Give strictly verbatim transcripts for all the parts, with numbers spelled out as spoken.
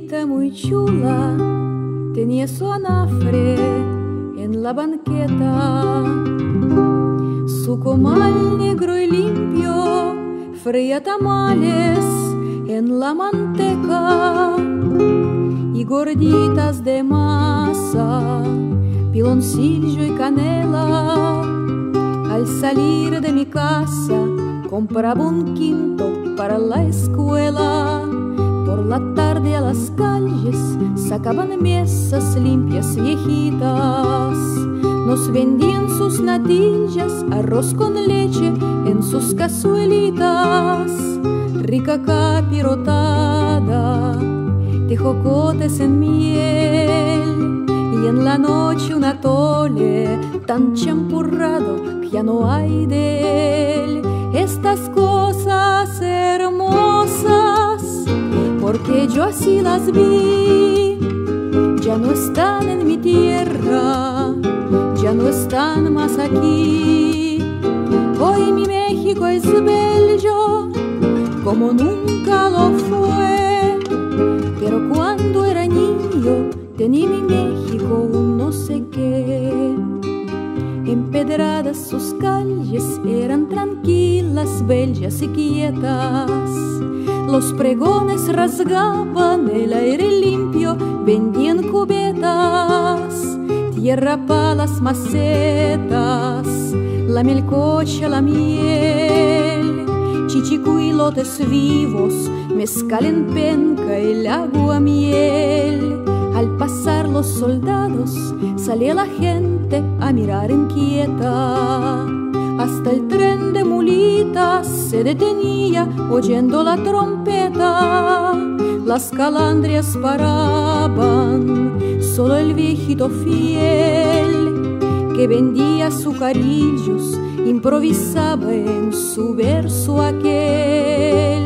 gordita muy chula tenía su anafre en la banqueta. Su comal negro y limpio freía tamales en la manteca y gorditas de masa, piloncillo y canela. Al salir de mi casa compraba un quinto para la escuela. Por la tarde a las calles sacaban mesas limpias viejitas. Nos vendían sus natillas, arroz con leche en sus cazuelitas. Rica capirotada de jocotes en miel. Y en la noche un atole tan champurrado que ya no hay de él. Estas cosas hermosas, porque yo así las vi, ya no están en mi tierra, ya no están más aquí. Hoy mi México es bello como nunca lo fue, pero cuando era niño tenía mi México un no sé qué. Empedradas sus calles eran tranquilas, bellas y quietas. Los pregones rasgaban el aire limpio, vendían cubetas, tierra para las macetas, la melcocha, la miel, chichicuilotes vivos, mezcal en penca, el agua miel. Al pasar los soldados salía la gente a mirar inquieta. Hasta el tren de mulitas se detenía oyendo la trompeta. Las calandrias paraban, solo el viejito fiel que vendía azucarillos improvisaba en su verso aquel.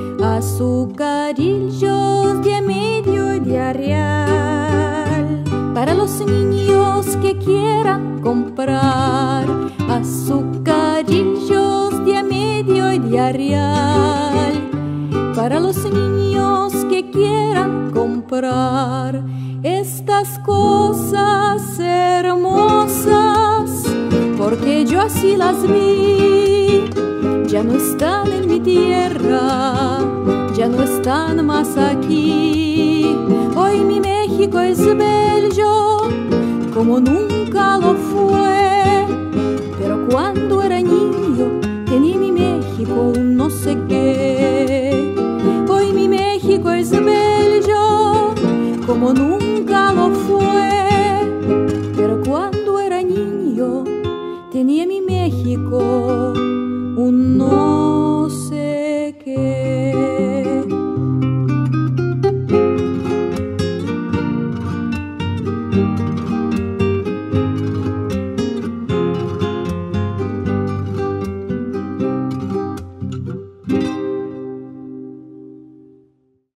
Azucarillos de a medio y de a real para los niños que quieran comprar. Azucarillos de a medio y de a real para los niños que quieran comprar. Estas cosas hermosas, porque yo así las vi, ya no están en mi tierra, ya no están más aquí. Hoy mi México es bello como nunca lo fue, pero cuando era niño tenía mi México un no sé qué. Hoy mi México es bello como nunca lo fue, pero cuando era niño tenía mi México un no